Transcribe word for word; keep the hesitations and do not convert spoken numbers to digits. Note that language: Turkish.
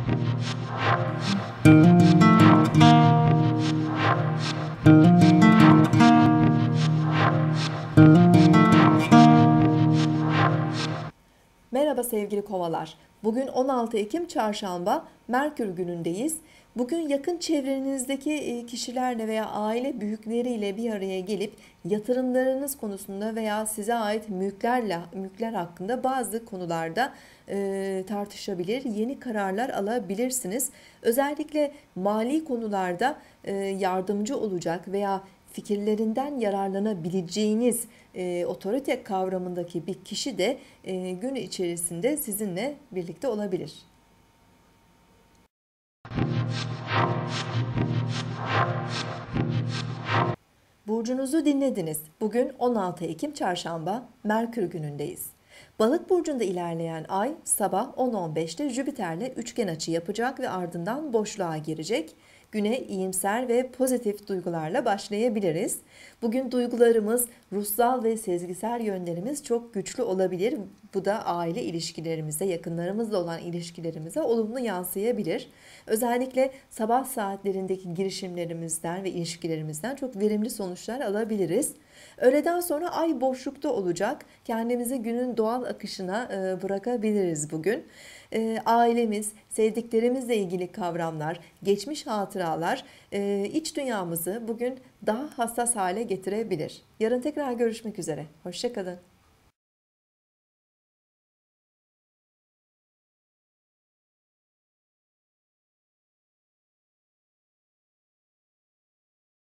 Merhaba sevgili kovalar. Bugün on altı Ekim Çarşamba, Merkür günündeyiz. Bugün yakın çevrenizdeki kişilerle veya aile büyükleriyle bir araya gelip yatırımlarınız konusunda veya size ait mülklerle mülkler hakkında bazı konularda e, tartışabilir, yeni kararlar alabilirsiniz. Özellikle mali konularda e, yardımcı olacak veya fikirlerinden yararlanabileceğiniz e, otorite kavramındaki bir kişi de e, gün içerisinde sizinle birlikte olabilir. Burcunuzu dinlediniz. Bugün on altı Ekim Çarşamba, Merkür günündeyiz. Balık burcunda ilerleyen ay sabah on on beşte Jüpiter'le üçgen açı yapacak ve ardından boşluğa girecek. Güne iyimser ve pozitif duygularla başlayabiliriz. Bugün duygularımız, ruhsal ve sezgisel yönlerimiz çok güçlü olabilir. Bu da aile ilişkilerimize, yakınlarımızla olan ilişkilerimize olumlu yansıyabilir. Özellikle sabah saatlerindeki girişimlerimizden ve ilişkilerimizden çok verimli sonuçlar alabiliriz. Öğleden sonra ay boşlukta olacak. Kendimizi günün doğal akışına bırakabiliriz bugün. Ailemiz, sevdiklerimizle ilgili kavramlar, geçmiş hatıralar iç dünyamızı bugün daha hassas hale getirebilir. Yarın tekrar görüşmek üzere. Hoşça kalın.